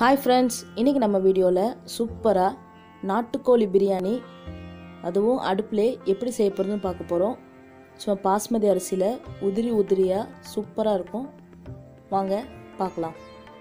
Hi friends, இன்னைக்கு நம்ம வீடியோல சூப்பரா நாட்டுக்கோழி பிரியாணி அதுவும் அடுப்புல எப்படி செய்ய போறதுன்னு பார்க்க போறோம். சும்மா பாஸ்மதி அரிசியில உதிரியா சூப்பரா இருக்கும். வாங்க பார்க்கலாம்.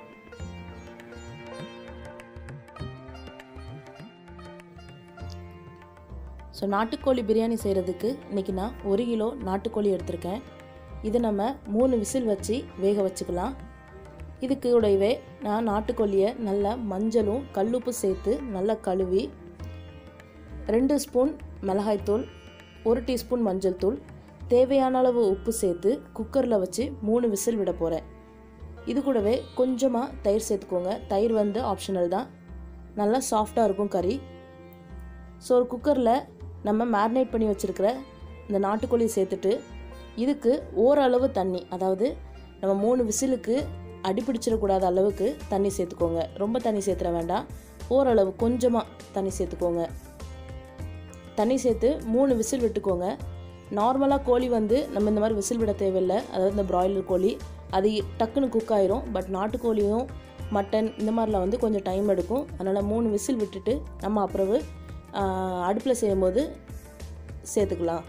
நாட்டுக்கோழி பிரியாணி செய்யறதுக்கு இன்னைக்கு நான் 1 கிலோ நாட்டுக்கோழி எடுத்துர்க்கேன். இது நம்ம 3 விசில் வச்சு வேக வச்சுக்கலாம். இதுக்கு கூடவே நான் நாட்டுக்கோழியை நல்லா மஞ்சளும் கல்லுப்பு சேர்த்து நல்லா கழுவி 2 ஸ்பூன் மிளகாய் தூள் 1 டீஸ்பூன் மஞ்சள் தூள் தேவையான அளவு உப்பு சேர்த்து குக்கரில் வச்சு 3 விசில் விட போகிறேன். இது கூடவே கொஞ்சமாக தயிர் சேர்த்துக்கோங்க. தயிர் வந்து ஆப்ஷனல் தான், நல்லா சாஃப்டாக இருக்கும் கறி. ஒரு குக்கரில் நம்ம மேரினேட் பண்ணி வச்சுருக்கிற இந்த நாட்டுக்கோழி சேர்த்துட்டு இதுக்கு ஓரளவு தண்ணி, அதாவது நம்ம 3 விசிலுக்கு அடிப்பிடிச்சிடக்கூடாத அளவுக்கு தண்ணி சேர்த்துக்கோங்க. ரொம்ப தண்ணி சேர்த்துட வேண்டாம், ஓரளவு கொஞ்சமாக தண்ணி சேர்த்துக்கோங்க. தண்ணி சேர்த்து 3 விசில் விட்டுக்கோங்க. நார்மலாக கோழி வந்து நம்ம இந்த மாதிரி விசில் விட தேவையில்லை, அதாவது இந்த பிராய்லர் கோழி அது டக்குன்னு குக் ஆயிரும். பட் நாட்டுக்கோழியும் மட்டன் இந்த மாதிரிலாம் வந்து கொஞ்சம் டைம் எடுக்கும். அதனால் 3 விசில் விட்டுட்டு நம்ம அப்புறம் அடுப்பில் செய்யும்போது சேர்த்துக்கலாம்.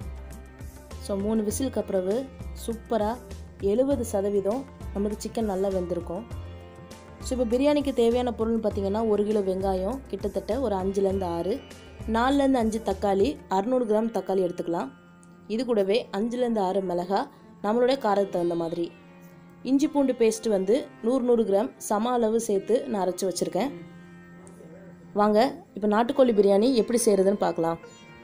3 விசிலுக்கு அப்புறம் சூப்பராக 70% நம்மளுக்கு சிக்கன் நல்லா வெந்திருக்கும். இப்போ பிரியாணிக்கு தேவையான பொருள்னு பார்த்திங்கன்னா 1 கிலோ வெங்காயம், கிட்டத்தட்ட ஒரு 5லேருந்து 6, 4லேருந்து 5 தக்காளி, 600 கிராம் தக்காளி எடுத்துக்கலாம். இது கூடவே 5லேருந்து 6 மிளகாய், நம்மளுடைய காரத்துக்கு தகுந்த மாதிரி. இஞ்சி பூண்டு பேஸ்ட்டு வந்து 100 கிராம் சம அளவு சேர்த்து நான் அரைச்சி வச்சுருக்கேன். வாங்க இப்போ நாட்டுக்கோழி பிரியாணி எப்படி செய்கிறதுன்னு பார்க்கலாம்.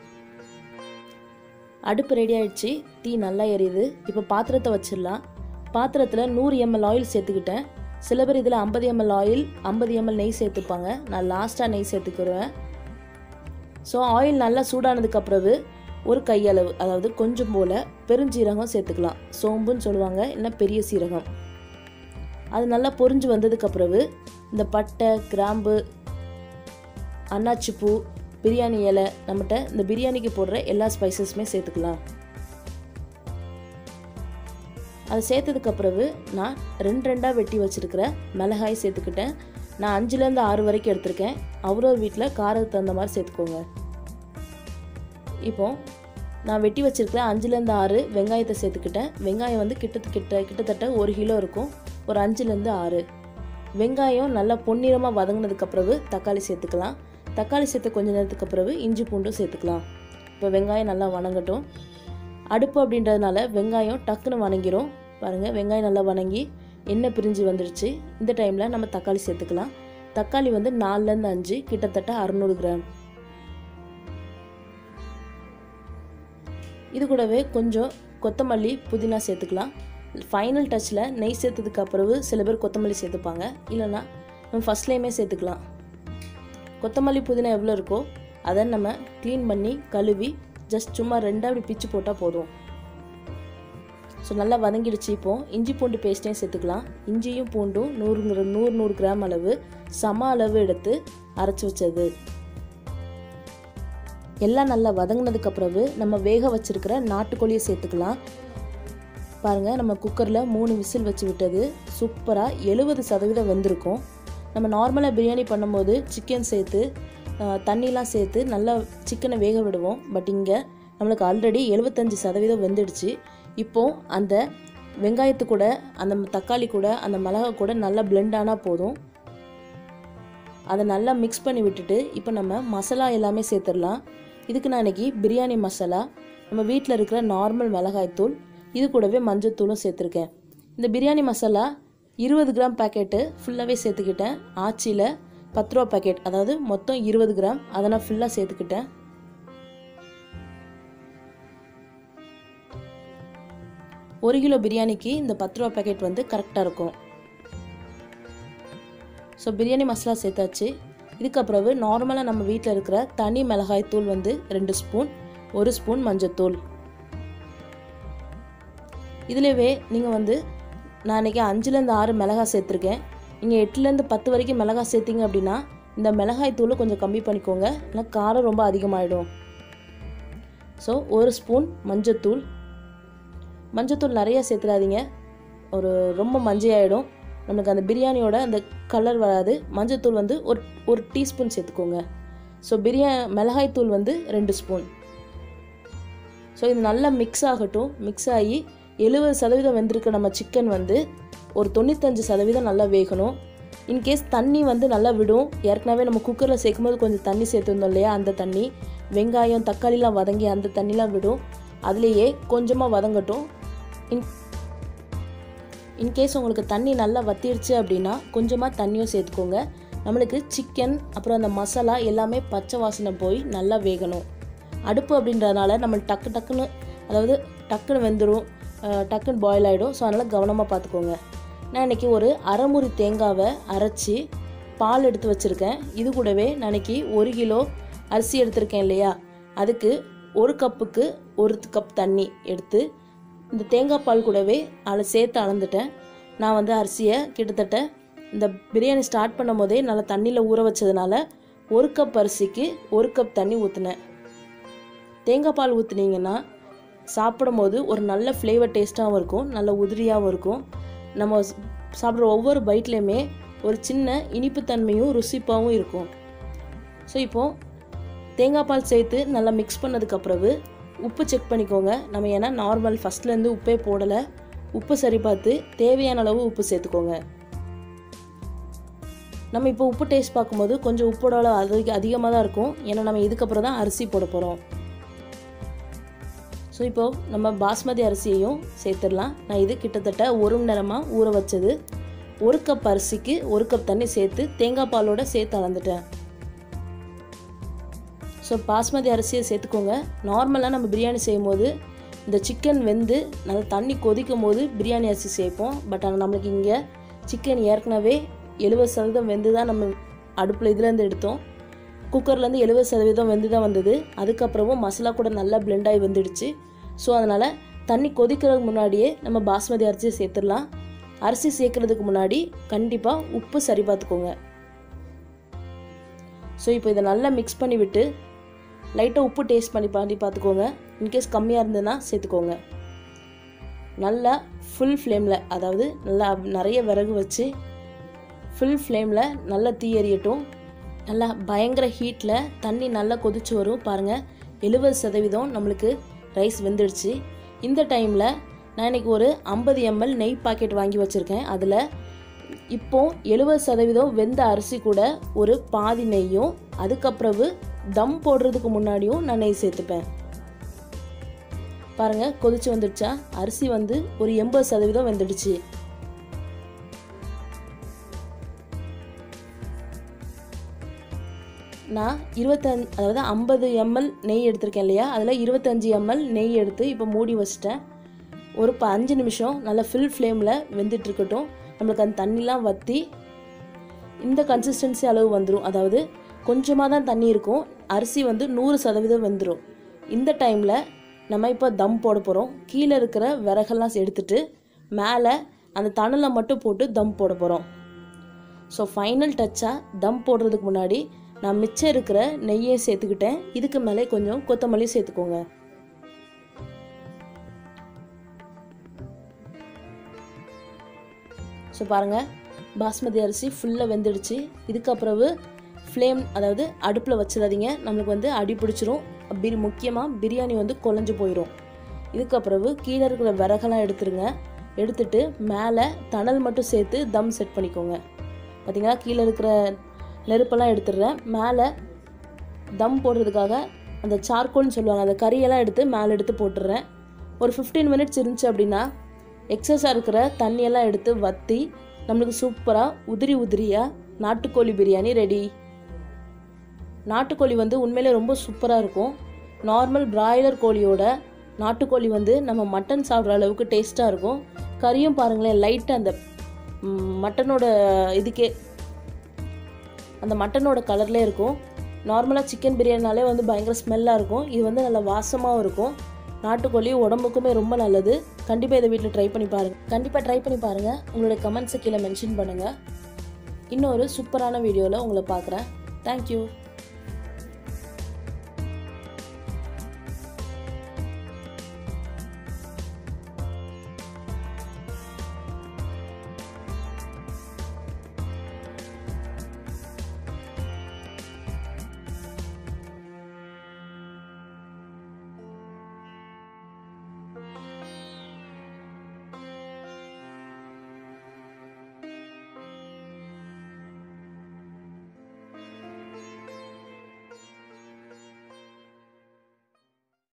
அடுப்பு ரெடி ஆகிடுச்சு, தீ நல்லா எரியுது. இப்போ பாத்திரத்தை வச்சிடலாம். பாத்திரத்தில் 100 ml ஆயில் சேர்த்துக்கிட்டேன். சில பேர் இதில் 50 ml ஆயில் 50 ml நெய் சேர்த்துப்பாங்க. நான் லாஸ்ட்டாக நெய் சேர்த்துக்கிடுவேன். ஆயில் நல்லா சூடானதுக்கப்புறம் ஒரு கையளவு, அதாவது கொஞ்சம் போல் பெருஞ்சீரகம் சேர்த்துக்கலாம். சோம்புன்னு சொல்லுவாங்க, இல்லை பெரிய சீரகம். அது நல்லா பொரிஞ்சு வந்ததுக்கப்புறம் இந்த பட்டை, கிராம்பு, அன்னாச்சி பூ, பிரியாணி இலை, நம்மகிட்ட இந்த பிரியாணிக்கு போடுற எல்லா ஸ்பைசஸுமே சேர்த்துக்கலாம். அதை சேர்த்ததுக்கப்புறம் நான் 2 வெட்டி வச்சுருக்கிற மிளகாய் சேர்த்துக்கிட்டேன். நான் 5லேருந்து 6 வரைக்கும் எடுத்திருக்கேன். அவரோட வீட்டில் காரத்துக்கு தகுந்த மாதிரி சேர்த்துக்கோங்க. இப்போ நான் வெட்டி வச்சுருக்கிற 5லேருந்து 6 வெங்காயத்தை சேர்த்துக்கிட்டேன். வெங்காயம் வந்து கிட்டத்தட்ட 1 கிலோ இருக்கும். ஒரு 5லேருந்து 6 வெங்காயம் நல்லா பொன்னிறமாக வதங்கினதுக்கப்புறம் தக்காளி சேர்த்துக்கலாம். தக்காளி சேர்த்து கொஞ்சம் நேரத்துக்கு அப்புறம் இஞ்சி பூண்டும் சேர்த்துக்கலாம். இப்போ வெங்காயம் நல்லா வணங்கட்டும். அடுப்பு அப்படின்றதுனால வெங்காயம் டக்குன்னு வணங்கிரும். பாருங்கள், வெங்காயம் நல்லா வணங்கி எண்ணெய் பிரிஞ்சு வந்துடுச்சு. இந்த டைமில் நம்ம தக்காளி சேர்த்துக்கலாம். தக்காளி வந்து 4லேருந்து 5, கிட்டத்தட்ட 600 கிராம். இது கூடவே கொஞ்சம் கொத்தமல்லி, புதினா சேர்த்துக்கலாம். ஃபைனல் டச்சில் நெய் சேர்த்ததுக்கு அப்புறம் சில பேர் கொத்தமல்லி சேர்த்துப்பாங்க, இல்லைன்னா நம்ம ஃபஸ்ட்லேயுமே சேர்த்துக்கலாம். கொத்தமல்லி புதினா எவ்வளோ இருக்கோ அதை நம்ம க்ளீன் பண்ணி கழுவி ஜஸ்ட் சும்மா 2 அப்படி பிச்சு போட்டால் போதும். நல்லா வதங்கிடுச்சு. இப்போது இஞ்சி பூண்டு பேஸ்ட்டையும் சேர்த்துக்கலாம். இஞ்சியும் பூண்டும் 100 கிராம் அளவு சம அளவு எடுத்து அரைச்சி வச்சது. எல்லாம் நல்லா வதங்கினதுக்கப்புறம் நம்ம வேக வச்சுருக்கிற நாட்டுக்கோழியை சேர்த்துக்கலாம். பாருங்கள், நம்ம குக்கரில் 3 விசில் வச்சு விட்டது சூப்பராக 70% வெந்திருக்கும். நம்ம நார்மலாக பிரியாணி பண்ணும்போது சிக்கன் சேர்த்து தண்ணிலாம் சேர்த்து நல்லா சிக்கனை வேக விடுவோம். பட் இங்கே நம்மளுக்கு ஆல்ரெடி 75% வெந்துடுச்சு. இப்போது அந்த வெங்காயத்து கூட அந்த தக்காளி கூட அந்த மிளகாய் கூட நல்லா பிளெண்ட் ஆனால் போதும். அதை நல்லா மிக்ஸ் பண்ணி விட்டுட்டு இப்போ நம்ம மசாலா எல்லாமே சேர்த்துடலாம். இதுக்கு நான் இன்றைக்கி பிரியாணி மசாலா, நம்ம வீட்டில் இருக்கிற நார்மல் மிளகாய்த்தூள், இது கூடவே மஞ்சள் தூளும் சேர்த்துருக்கேன். இந்த பிரியாணி மசாலா 20 கிராம் பேக்கெட்டு ஃபுல்லாகவே சேர்த்துக்கிட்டேன். ஆச்சியில் 10 ரூபா பேக்கெட், அதாவது மொத்தம் 20 கிராம், அதை நான் ஃபுல்லாக சேர்த்துக்கிட்டேன். ஒரு கிலோ பிரியாணிக்கு இந்த 10 ரூபா பேக்கெட் வந்து கரெக்டாக இருக்கும். பிரியாணி மசாலா சேர்த்தாச்சு. இதுக்கப்புறம் நார்மலாக நம்ம வீட்டில் இருக்கிற தனி மிளகாய் தூள் வந்து 2 ஸ்பூன், 1 ஸ்பூன் மஞ்சத்தூள். இதுலேயே நீங்கள் வந்து நான் இன்றைக்கி 5லேருந்து 6 மிளகாய் சேர்த்துருக்கேன். நீங்கள் 8லேருந்து 10 வரைக்கும் மிளகாய் சேர்த்திங்க அப்படின்னா இந்த மிளகாய் தூள் கொஞ்சம் கம்மி பண்ணிக்கோங்க, இல்லை காரம் ரொம்ப அதிகமாகிடும். 1 ஸ்பூன் மஞ்சத்தூள். மஞ்சத்தூள் நிறையா சேர்த்துடாதீங்க, ரொம்ப மஞ்சையாயிடும். நமக்கு அந்த பிரியாணியோட அந்த கலர் வராது. மஞ்சத்தூள் வந்து ஒரு டீஸ்பூன் சேர்த்துக்கோங்க. ஸோ மிளகாய் தூள் வந்து 2 ஸ்பூன். ஸோ இது நல்லா மிக்ஸ் ஆகட்டும். மிக்ஸ் ஆகி 70% வெந்திருக்க நம்ம சிக்கன் வந்து ஒரு 95% நல்லா வேகணும். இன்கேஸ் தண்ணி வந்து நல்லா விடும். ஏற்கனவே நம்ம குக்கரில் சேர்க்கும்போது கொஞ்சம் தண்ணி சேர்த்துருந்தோம் இல்லையா, அந்த தண்ணி வெங்காயம் தக்காளிலாம் வதங்கி அந்த தண்ணிலாம் விடும். அதுலேயே கொஞ்சமாக வதங்கட்டும். இன்கேஸ் உங்களுக்கு தண்ணி நல்லா வத்திடுச்சு அப்படின்னா கொஞ்சமாக தண்ணியும் சேர்த்துக்கோங்க. நம்மளுக்கு சிக்கன் அப்புறம் அந்த மசாலா எல்லாமே பச்சை வாசனை போய் நல்லா வேகணும். அடுப்பு அப்படின்றதுனால நம்ம டக்குன்னு வெந்துடும், டக்குன்னு பாயில் ஆகிடும். ஸோ அதனால் கவனமாக பார்த்துக்கோங்க. நான் இன்றைக்கி ஒரு அரைமுறி தேங்காவை அரைச்சி பால் எடுத்து வச்சுருக்கேன். இது கூடவே நான் இன்றைக்கி 1 கிலோ அரிசி எடுத்திருக்கேன் இல்லையா, அதுக்கு 1 கப்புக்கு 1 கப் தண்ணி எடுத்து இந்த தேங்காய் பால் கூடவே சேர்த்து அளந்துட்டேன். நான் வந்து அரிசியை கிட்டத்தட்ட இந்த பிரியாணி ஸ்டார்ட் பண்ணும் போதே நல்லா தண்ணியில் ஊற வச்சதுனால 1 கப் அரிசிக்கு 1 கப் தண்ணி ஊற்றினேன். தேங்காய் பால் ஊற்றுனீங்கன்னா சாப்பிடும் போது ஒரு நல்ல ஃப்ளேவர் டேஸ்ட்டாகவும் இருக்கும், நல்ல உதிரியாகவும் இருக்கும். நம்ம சாப்பிட்ற ஒவ்வொரு பைட்லேயுமே ஒரு சின்ன இனிப்புத்தன்மையும் ருசிப்பாகவும் இருக்கும். ஸோ இப்போது தேங்காய் பால் சேர்த்து நல்லா மிக்ஸ் பண்ணதுக்கப்புறவு உப்பு செக் பண்ணிக்கோங்க. நம்ம ஏன்னா நார்மல் ஃபஸ்ட்லேருந்து உப்பே போடலை. உப்பு சரி பார்த்து தேவையான அளவு உப்பு சேர்த்துக்கோங்க. நம்ம இப்போ உப்பு டேஸ்ட் பார்க்கும்போது கொஞ்சம் உப்போட அளவு அதிகமாக தான் இருக்கும். ஏன்னா நம்ம இதுக்கப்புறம் தான் அரிசி போட போகிறோம். ஸோ இப்போது நம்ம பாஸ்மதி அரிசியையும் சேர்த்துடலாம். நான் இது கிட்டத்தட்ட 1 மணி நேரமாக ஊற வச்சது. 1 கப் அரிசிக்கு 1 கப் தண்ணி சேர்த்து தேங்காய் பாலோடு சேர்த்து அளந்துட்டேன். ஸோ பாஸ்மதி அரிசியை சேர்த்துக்கோங்க. நார்மலாக நம்ம பிரியாணி செய்யும்போது இந்த சிக்கன் வெந்து நல்லா தண்ணி கொதிக்கும் போது பிரியாணி அரிசி சேர்ப்போம். பட் ஆனால் நம்மளுக்கு இங்கே சிக்கன் ஏற்கனவே 70% வெந்து தான் நம்ம அடுப்பில் இதுலேருந்து எடுத்தோம். குக்கர்லேருந்து 70% வெந்து தான் வந்தது. அதுக்கப்புறமும் மசாலா கூட நல்லா பிளெண்ட் ஆகி வந்துடுச்சு. ஸோ அதனால் தண்ணி கொதிக்கிறதுக்கு முன்னாடியே நம்ம பாஸ்மதி அரிசியை சேர்த்துடலாம். அரிசி சேர்க்குறதுக்கு முன்னாடி கண்டிப்பாக உப்பு சரி பார்த்துக்கோங்க. ஸோ இப்போ இதை நல்லா மிக்ஸ் பண்ணி விட்டு லைட்டாக உப்பு டேஸ்ட் பண்ணி பார்த்துக்கோங்க. இன்கேஸ் கம்மியாக இருந்ததுன்னா சேர்த்துக்கோங்க. நல்லா ஃபுல் ஃப்ளேமில், அதாவது நல்லா நிறைய விறகு வச்சு ஃபுல் ஃப்ளேமில் நல்லா தீ எரியட்டும். நல்லா பயங்கர ஹீட்டில் தண்ணி நல்லா கொதிச்சு வரும். பாருங்கள், 70% நம்மளுக்கு ரைஸ் வெந்துடுச்சு. இந்த டைமில் நான் இன்றைக்கி ஒரு 50 ml நெய் பாக்கெட் வாங்கி வச்சுருக்கேன். அதில் இப்போது 70% வெந்த அரிசி கூட ஒரு பாதி நெய்யும், அதுக்கப்புறவு தம் போடுறதுக்கு முன்னாடியும் நான் நெய் சேர்த்துப்பேன். பாருங்கள், கொதிச்சு வந்துடுச்சா? அரிசி வந்து ஒரு 80% வெந்துடுச்சு. நான் 50 ml நெய் எடுத்திருக்கேன் இல்லையா, அதில் 25 ml நெய் எடுத்து இப்போ மூடி வச்சிட்டேன். ஒரு 5 நிமிஷம் நல்லா ஃபுல் ஃப்ளேமில் வெந்துட்டுருக்கட்டும். நம்மளுக்கு அந்த தண்ணிலாம் வற்றி இந்த கன்சிஸ்டன்சி அளவு வந்துடும். அதாவது கொஞ்சமாக தான் தண்ணி இருக்கும். அரிசி வந்து 100% வெந்துடும். இந்த டைமில் நம்ம இப்போ தம் போட போகிறோம். கீழே இருக்கிற விறகெல்லாம் எடுத்துட்டு மேலே அந்த தணலை மட்டும் போட்டு தம் போட போகிறோம். ஸோ ஃபைனல் டச்சாக தம் போடுறதுக்கு முன்னாடி நான் மிச்சம் இருக்கிற நெய்யை சேர்த்துக்கிட்டேன். இதுக்கு மேலே கொஞ்சம் கொத்தமல்லி சேர்த்துக்கோங்க. ஸோ பாருங்கள், பாஸ்மதி அரிசி ஃபுல்லாக வெந்துடுச்சு. இதுக்கப்புறவு ஃப்ளேம், அதாவது அடுப்பில் வச்சிடாதீங்க, நம்மளுக்கு வந்து அடி பிடிச்சிரும். முக்கியமாக பிரியாணி வந்து குழஞ்சு போயிடும். இதுக்கப்புறவு கீழே இருக்கிற விறகெல்லாம் எடுத்துருங்க. எடுத்துட்டு மேலே தணல் மட்டும் சேர்த்து தம் செட் பண்ணிக்கோங்க. பார்த்திங்களா, கீழே இருக்கிற நெருப்பெல்லாம் எடுத்துடுறேன். மேலே தம் போடுறதுக்காக அந்த சார்கோல்னு சொல்லுவாங்க, அந்த கறியெல்லாம் எடுத்து மேலே எடுத்து போட்டுடுறேன். ஒரு 15 மினிட்ஸ் இருந்துச்சு அப்படின்னா எக்ஸஸாக இருக்கிற தண்ணியெல்லாம் எடுத்து வற்றி நம்மளுக்கு சூப்பராக உதிரியாக நாட்டுக்கோழி பிரியாணி ரெடி. நாட்டுக்கோழி வந்து உண்மையிலே ரொம்ப சூப்பராக இருக்கும். நார்மல் பிராய்லர் கோழியோட நாட்டுக்கோழி வந்து நம்ம மட்டன் சாப்பிட்ற அளவுக்கு டேஸ்ட்டாக இருக்கும். கறியும் பாருங்களேன், லைட்டாக அந்த மட்டனோட இதுக்கே அந்த மட்டனோட கலர்லேயே இருக்கும். நார்மலாக சிக்கன் பிரியாணினாலே வந்து பயங்கர ஸ்மெல்லாக இருக்கும். இது வந்து நல்லா வாசமாகவும் இருக்கும். நாட்டுக்கோழி உடம்புக்குமே ரொம்ப நல்லது. கண்டிப்பாக இதை வீட்டில் ட்ரை பண்ணி பாருங்கள். உங்களுடைய கமெண்ட்ஸை கீழே மென்ஷன் பண்ணுங்கள். இன்னொரு சூப்பரான வீடியோவில் உங்களை பார்க்குறேன். தேங்க்யூ.